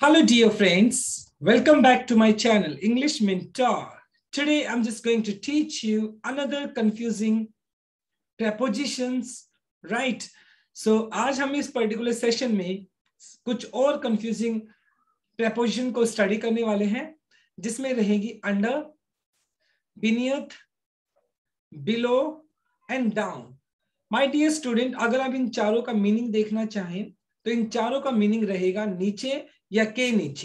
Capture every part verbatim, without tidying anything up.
Hello dear friends, welcome back to my channel English Mentor. Today I'm just going to teach you another confusing prepositions, right? So आज हम इस particular session में कुछ और confusing preposition को study करने वाले हैं जिसमें रहेगी under, beneath, below and down. My dear student, अगर आप इन चारों का मीनिंग देखना चाहें तो इन चारों का मीनिंग रहेगा नीचे या के नीचे.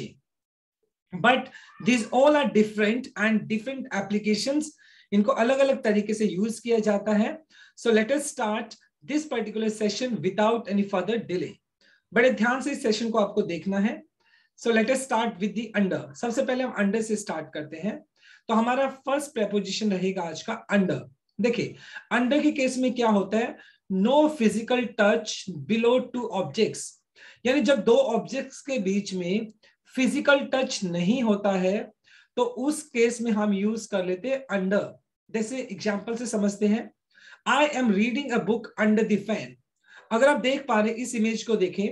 But this all are different and different applications. इनको अलग अलग तरीके से यूज किया जाता है. So let us start this particular session without any further delay. बड़े ध्यान से इस सेशन को आपको देखना है. So let us start with the under. सबसे पहले हम अंडर से स्टार्ट करते हैं. तो हमारा फर्स्ट प्रेपोजिशन रहेगा आज का अंडर. देखिए अंडर के केस में क्या होता है, no physical touch below two objects. यानी जब दो ऑब्जेक्ट्स के बीच में फिजिकल टच नहीं होता है तो उस केस में हम यूज कर लेते हैं अंडर. जैसे एग्जांपल से समझते हैं, I am reading a book under the fan. अगर आप देख पा रहे इस इमेज को देखें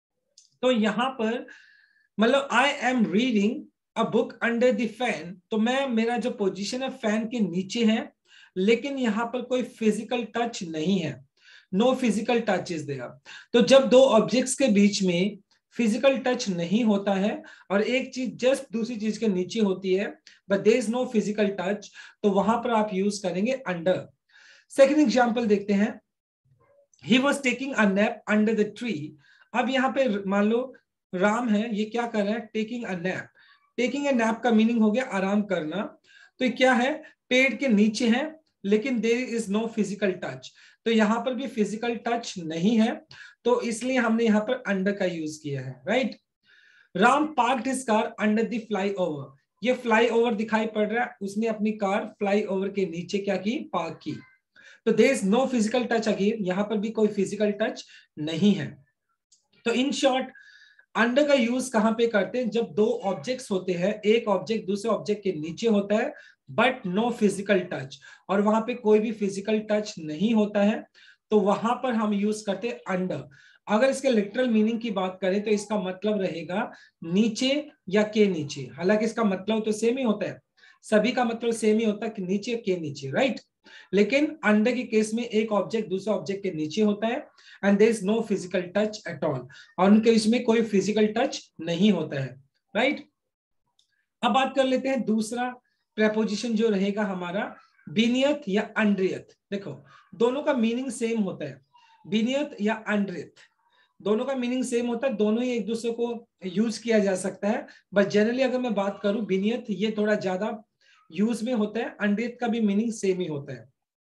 तो यहां पर मतलब I am reading a book under the fan, तो मैं मेरा जो पोजीशन है फैन के नीचे है, लेकिन यहां पर कोई फिजिकल टच नहीं है. No physical touch is there. तो जब दो ऑब्जेक्ट्स के बीच में फिजिकल टच नहीं होता है और एक चीज जस्ट दूसरी चीज के नीचे होती है but there is no physical touch, तो वहां पर आप यूज करेंगे अंडर. सेकंड एग्जांपल देखते हैं. He was taking a nap under the tree. अब यहाँ पे मान लो राम है, ये क्या कर रहा है, taking a nap. Taking a nap का मीनिंग हो गया आराम करना. तो ये क्या है, पेड़ के नीचे है लेकिन there is no physical touch. तो यहां पर भी फिजिकल टच नहीं है, तो इसलिए हमने यहां पर अंडर का यूज किया है. Right. Ram parked his car under the flyover. ये फ्लाईओवर दिखाई पड़ रहा है, उसने अपनी कार फ्लाईओवर के नीचे क्या की, पार्क की. तो there is no physical touch again, यहां पर भी कोई फिजिकल टच नहीं है. तो इन शॉर्ट अंडर का यूज कहां पे करते हैं, जब दो ऑब्जेक्ट्स होते हैं, एक ऑब्जेक्ट दूसरे ऑब्जेक्ट के नीचे होता है बट नो फिजिकल टच, और वहां पे कोई भी फिजिकल टच नहीं होता है, तो वहां पर हम यूज करते हैं अंडर. अगर इसके लिटरल मीनिंग की बात करें तो इसका मतलब रहेगा नीचे या के नीचे. हालांकि इसका मतलब तो सेम ही होता है, सभी का मतलब सेम ही होता है कि नीचे के नीचे. राइट. लेकिन अंडर के केस में एक ऑब्जेक्ट दूसरे ऑब्जेक्ट के नीचे होता है and there is no physical touch at all, और उनके इसमें कोई फिजिकल टच नहीं होता है. राइट. अब बात कर लेते हैं दूसरा प्रेपोजिशन जो रहेगा हमारा बीनियत या अंडरियत. देखो दोनों का मीनिंग सेम होता है, बीनियत या अंडरियत दोनों का मीनिंग सेम होता है, दोनों ही एक दूसरे को यूज किया जा सकता है. बट जनरली अगर मैं बात करूं बीनियत ये थोड़ा ज्यादा यूज में होता है, अंडरियत का भी मीनिंग सेम ही होता है.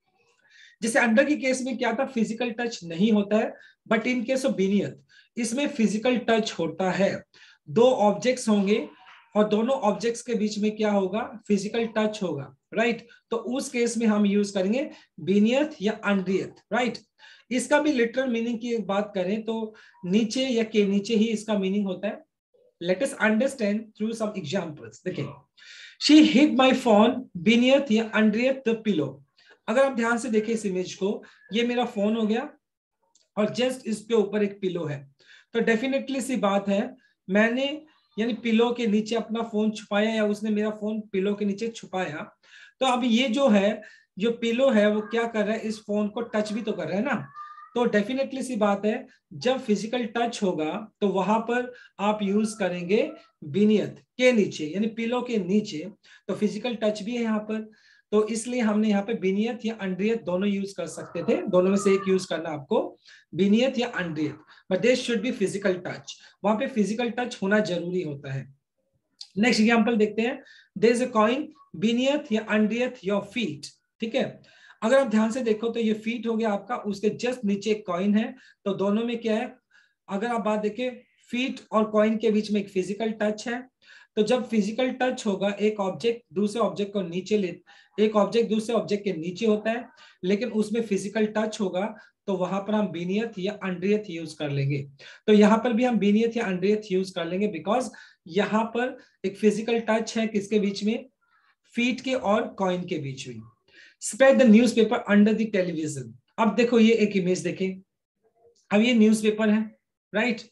जैसे अंडर के केस में क्या था, फिजिकल टच नहीं होता है, but in case of beneath इसमें फिजिकल टच होता है. दो ऑब्जेक्ट्स होंगे और दोनों ऑब्जेक्ट्स के बीच में क्या होगा, फिजिकल टच होगा. राइट. तो उस केस में हम यूज करेंगे बीनियत या अंडरियत. राइट. इसका भी लिटरल मीनिंग की बात करें तो नीचे या के नीचे ही इसका मीनिंग होता है. Let us understand through some examples. देखिए, she hid my phone beneath या अंडरियत द पिलो. अगर आप ध्यान से देखें इस इमेज को, ये मेरा फोन हो गया और जस्ट इसके ऊपर एक पिलो है. तो डेफिनेटली सी बात है, मैंने यानी पिलो के नीचे अपना फोन छुपाया या उसने मेरा फोन पिलो के नीचे छुपाया. तो अब ये जो है, जो पिलो है वो क्या कर रहा है, इस फोन को टच भी तो कर रहा है ना. तो डेफिनेटली सी बात है, जब फिजिकल टच होगा तो वहां पर आप यूज करेंगे बीनियत, के नीचे यानी पिलो के नीचे. तो फिजिकल टच भी है यहाँ पर, तो इसलिए हमने यहाँ पे बीनियत या अंडरियत दोनों यूज कर सकते थे. दोनों में से एक यूज करना आपको, बीनियत या underneath, but there should be physical touch. वहां पे फिजिकल टच होना जरूरी होता है. नेक्स्ट एग्जांपल देखते हैं. There is a coin beneath या अंडरियत योर फीट. ठीक है. अगर आप ध्यान से देखो तो ये फीट हो गया आपका, उसके जस्ट नीचे एक कॉइन है. तो दोनों में क्या है, अगर आप बात देखें फीट और कॉइन के बीच में एक फिजिकल टच है. तो जब फिजिकल टच होगा, एक ऑब्जेक्ट दूसरे ऑब्जेक्ट को नीचे ले एक ऑब्जेक्ट दूसरे ऑब्जेक्ट के नीचे होता है लेकिन उसमें फिजिकल टच होगा, तो वहां पर हम बीनियत या अंडरियत यूज कर लेंगे. तो यहाँ पर भी हम बीनियत या अंडरियत यूज कर लेंगे बिकॉज यहाँ पर एक फिजिकल टच है किसके बीच में, फीट के और कॉइन के बीच में. Spread the newspaper under the television. अब देखो ये एक इमेज देखें, अब ये न्यूज़पेपर है. राइट.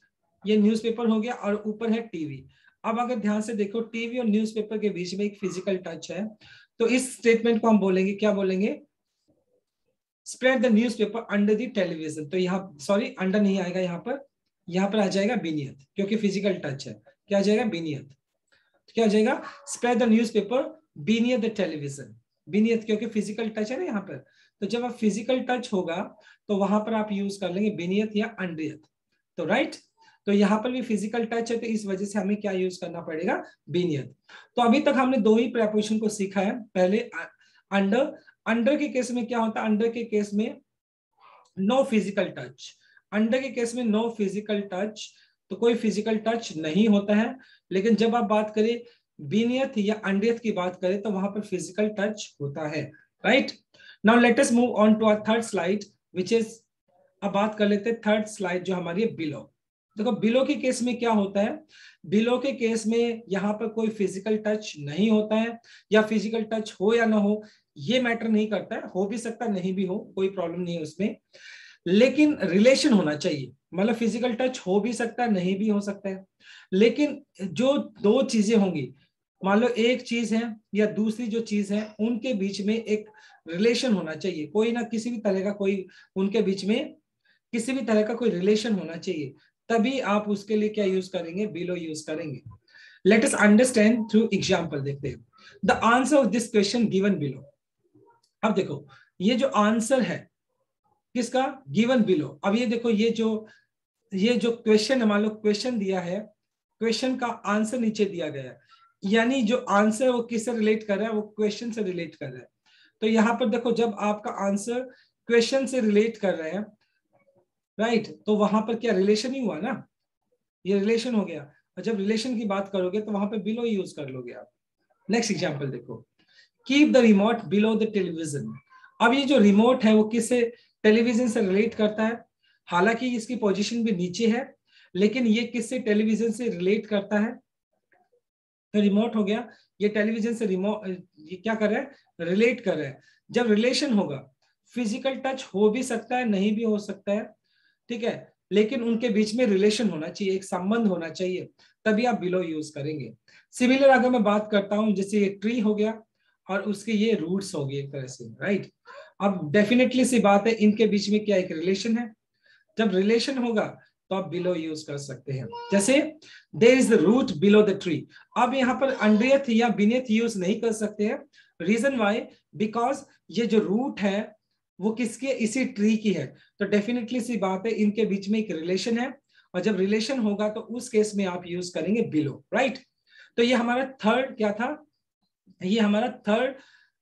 ये न्यूज़पेपर हो गया और ऊपर है टीवी। अब अगर ध्यान से देखो टीवी और न्यूज़पेपर के बीच में एक फिजिकल टच है, तो इस स्टेटमेंट को हम बोलेंगे, क्या बोलेंगे? Spread the newspaper under the television. तो यहाँ सॉरी अंडर नहीं आएगा, यहाँ पर यहाँ पर आ जाएगा बीनियत, क्योंकि फिजिकल टच है। क्या आ जाएगा? बीनियत। तो क्या आ जाएगा? Spread the newspaper beneath the television. Beneath क्योंकि फिजिकल टच है ना यहाँ पर, तो जब आप फिजिकल टच होगा तो वहां पर आप यूज कर लेंगे बीनियत या अंडरियत। तो राइट, तो यहाँ पर भी फिजिकल टच है, तो इस वजह से हमें क्या यूज करना पड़ेगा? बीनियत। तो अभी तक हमने दो ही प्रेपोजिशन को सीखा है। पहले अंडर, अंडर के केस में क्या होता है? अंडर के केस में नो फिजिकल टच। अंडर के केस में नो फिजिकल टच, तो कोई फिजिकल टच नहीं होता है। लेकिन जब आप बात करें बीनियत या अंडरियत की बात करें तो वहां पर फिजिकल टच होता है। Right, now let us move on to our third slide which is, अब बात कर लेते हैं थर्ड स्लाइड जो हमारी है बिलो। देखो बिलो के केस में क्या होता है? बिलो के केस में यहाँ पर कोई फिजिकल टच नहीं होता है, या फिजिकल टच हो या ना हो ये मैटर नहीं करता है, हो भी सकता नहीं भी हो, कोई प्रॉब्लम नहीं है उसमें, लेकिन रिलेशन होना चाहिए। मतलब फिजिकल टच हो भी सकता है, नहीं भी हो सकता है, लेकिन जो दो चीजें होंगी, मान लो एक चीज है या दूसरी जो चीज है, उनके बीच में एक रिलेशन होना चाहिए, कोई ना किसी भी तरह का कोई उनके बीच में किसी भी तरह का कोई रिलेशन होना चाहिए, तभी आप उसके लिए क्या यूज करेंगे? बिलो यूज करेंगे। Let us understand through example. देखते हैं the answer of this question given below. अब देखो ये जो आंसर है किसका? Given below. अब ये देखो ये जो ये जो क्वेश्चन है, मान लो क्वेश्चन दिया है, क्वेश्चन का आंसर नीचे दिया गया है, यानी जो आंसर वो किससे रिलेट कर रहा है? वो क्वेश्चन से रिलेट कर रहा है। तो यहाँ पर देखो जब आपका आंसर क्वेश्चन से रिलेट कर रहे हैं, राइट, तो वहां पर क्या रिलेशन ही हुआ ना, ये रिलेशन हो गया। और जब रिलेशन की बात करोगे तो वहां पर बिलो यूज कर लोगे आप। नेक्स्ट एग्जांपल देखो, keep the remote below the television. अब ये जो रिमोट है वो किससे? टेलीविजन से रिलेट करता है, हालांकि इसकी पोजीशन भी नीचे है, लेकिन ये किससे? टेलीविजन से रिलेट करता है। तो रिमोट हो गया, ये टेलीविजन से रिमोट ये क्या कर रहा है? रिलेट कर रहा है। जब रिलेशन होगा, फिजिकल टच हो भी सकता है, नहीं भी हो सकता है, ठीक है, लेकिन उनके बीच में रिलेशन होना चाहिए, एक संबंध होना चाहिए, तभी आप बिलो यूज करेंगे। सिमिलर अगर मैं बात करता हूं, जैसे ये ट्री हो गया और उसके ये रूट्स हो गए एक तरह से, राइट। अब डेफिनेटली सी बात है, इनके बीच में क्या एक रिलेशन है। जब रिलेशन होगा तो आप बिलो यूज कर सकते हैं। जैसे there is the root below the tree. अब यहाँ पर अंडरियत या बीनियत यूज नहीं कर सकते हैं। Reason why? बिकॉज ये जो रूट है वो किसकी है? इसी ट्री की है। तो डेफिनेटली सी बात है, इनके बीच में एक रिलेशन है, और जब रिलेशन होगा तो उस केस में आप यूज करेंगे बिलो, राइट। तो ये हमारा थर्ड क्या था? ये हमारा थर्ड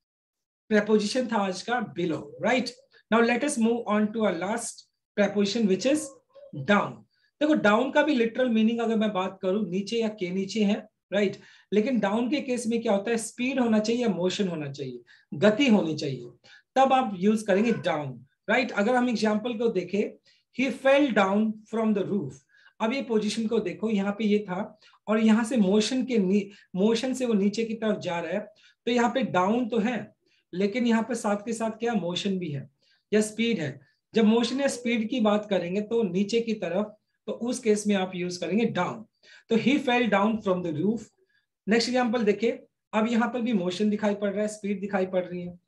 preposition था आज का, below, right? Now let us move on to our last preposition which is down. देखो डाउन का भी लिटरल मीनिंग अगर मैं बात करूं, नीचे या के नीचे है, राइट right? लेकिन डाउन के केस में क्या होता है? स्पीड होना चाहिए या मोशन होना चाहिए, गति होनी चाहिए, तब आप यूज करेंगे डाउन, राइट right? अगर हम एग्जांपल को देखें, he fell down from the roof. अब ये पोजीशन को देखो, यहाँ पे ये था और यहाँ से मोशन के मोशन से वो नीचे की तरफ जा रहा है, तो यहाँ पे डाउन तो है, लेकिन यहाँ पे साथ के साथ क्या मोशन भी है या स्पीड है। जब मोशन या स्पीड की बात करेंगे तो नीचे की तरफ, तो उस केस में आप यूज करेंगे डाउन। तो he fell down from the roof. Next example देखिए, अब यहाँ पर भी मोशन दिखाई पड़ रहा है, स्पीड दिखाई पड़ रही है,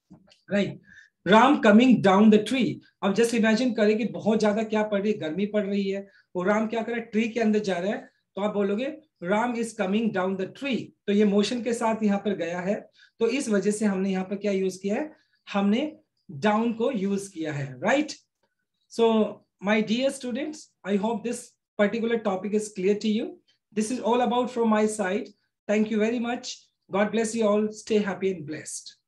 right. Ram coming down the tree. अब जस्ट इमेजिन करें कि बहुत ज्यादा क्या पड़ रही है? गर्मी पड़ रही है, और राम क्या कर रहा है? ट्री के अंदर जा रहा है, तो आप बोलोगे Ram is coming down the tree. तो ये मोशन के साथ यहाँ पर गया है, तो इस वजह से हमने यहाँ पर क्या यूज किया है? हमने डाउन को यूज किया है, right. So my dear students, I hope this particular topic is clear to you. This is all about from my side. Thank you very much. God bless you all. Stay happy and blessed.